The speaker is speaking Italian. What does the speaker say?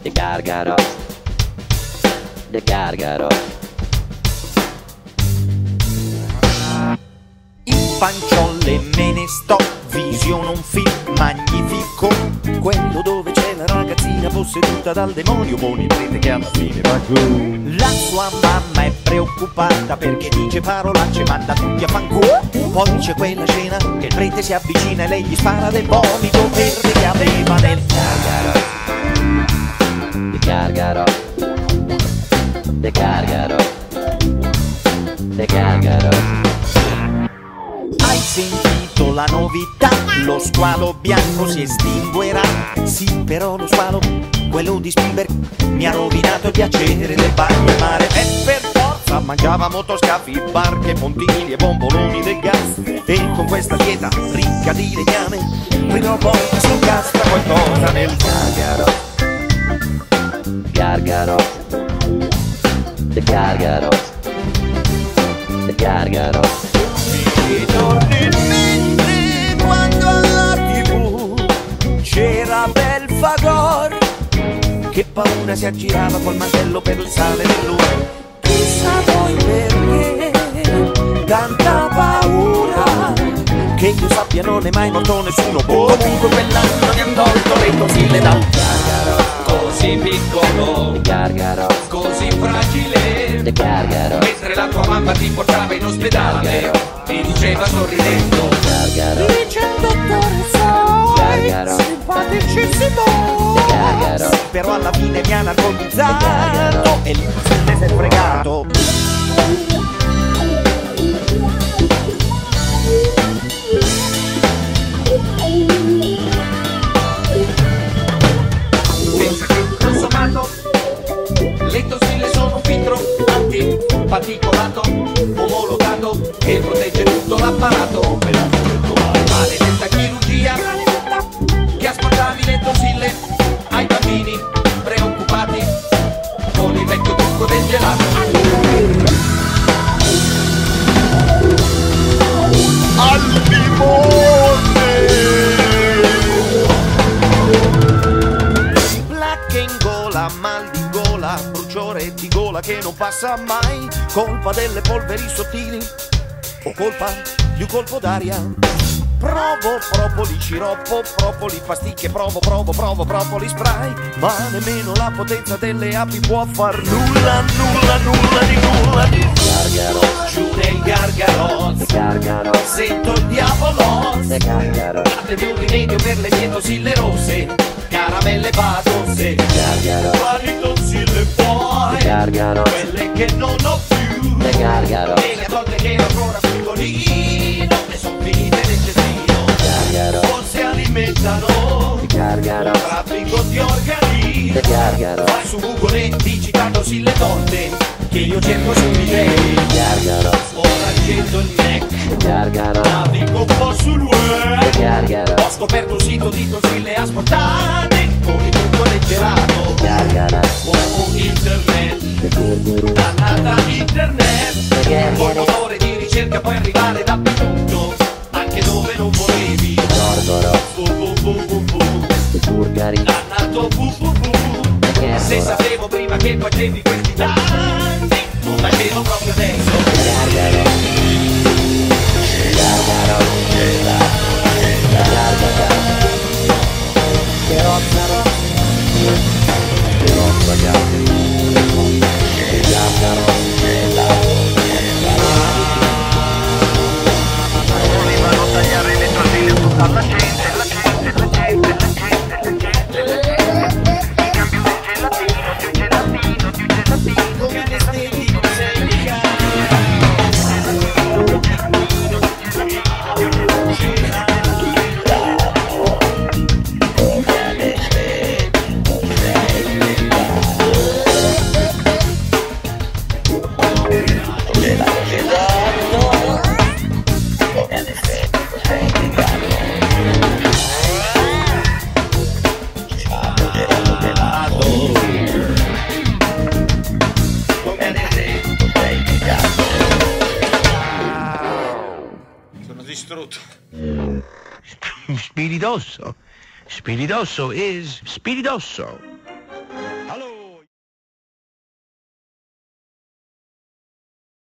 De Gargaro, De Gargaro. In panciolle me ne sto, visiono un film magnifico, quello dove c'è la ragazzina posseduta dal demonio con il prete che alla fine va giù. La sua mamma è preoccupata perché dice parolacce, manda tutti a fanculo. Poi c'è quella scena che il prete si avvicina e lei gli spara del vomito verde che aveva nel Gargaro, De Gargaro, De Gargaro, De Gargaro. Hai sentito la novità? Lo squalo bianco si estinguerà. Sì, però lo squalo, quello di Spielberg, mi ha rovinato il piacere del bagno in mare. E per forza mangiava motoscafi, barche, montini e bomboloni del gas. E con questa dieta ricca di legname, prima o poi si incastra qualcosa nel Gargaro, Gargaro, De Gargaro, De Gargaro. Mi torni in mente quando alla TV c'era Belfagor, che paura si aggirava col mantello per il sale dell'uomo. Chissà poi perché tanta paura, che io sappia non è mai morto nessuno. Comunque quell'anno mi han tolto le tosille dal Gargaro, così piccolo, De Gargaro, così fragile, De Gargaro, mentre la tua mamma ti portava in ospedale, ti diceva sorridendo: Gargaro, dice il dottore sai, Gargaro, simpaticissimo. Gargaro. Però alla fine mi ha narcotizzato e lì se ne si è fregato. pensa che tutto sommato le tossine sono un filtro antiparticolato omologato che protegge tutto l'apparato. Maledetta chirurgia che ascoltavi le tossille ai bambini preoccupati con il vecchio trucco del gelato. Al limone! Placche in gola, mal di gola, bruciore di gola che non passa mai, colpa delle polveri sottili o colpa di un colpo d'aria. Provo propoli, sciroppo, propoli, pasticche, provo propoli spray, ma nemmeno la potenza delle api può far nulla di nulla. Gargaro, Giù nel gargaro De Gargaro, sento il diavolo. De Gargaro, Datemi un rimedio per le mie tosille rosse, caramelle badose. Gargaro, Quali tossille De puoi? Gargaro, Quelle che non ho più. De Gargaro, E le volte che ero ancora piccolino ne son finite nel cestino. Gargaro, Forse alimentano De Gargaro, traffico di organi. De Gargaro, Vai su Google e digita tossille tolte, che io cerco su di lei. Gargaro, Ora accendo il Mac, De Gargaro, navigo un po' sul De web. Gargaro, Ho scoperto un sito di tosille asportate con il trucco del gelato. Gargaro, Uomo internet, De Gargaro, dannata internet. De Col Gargaro, motore di ricerca puoi arrivare dappertutto, anche dove non volevi. Gorgoro, www, De Burgari, dannato www. Se Gargaro, sapevo prima che facevi questi danni, non facevo proprio adesso. Gargaro, Gargaro, Gargaro, Gerozzaro, Gerozzaro, Volevano tagliare le tosille tutta la gente, la gente, la gente, la gente, la gente, la gente. In cambio del gelatino, più gelatino, più gelatino, più gelatino, Sono distrutto. Spiridoso. Spiridoso is spiridoso.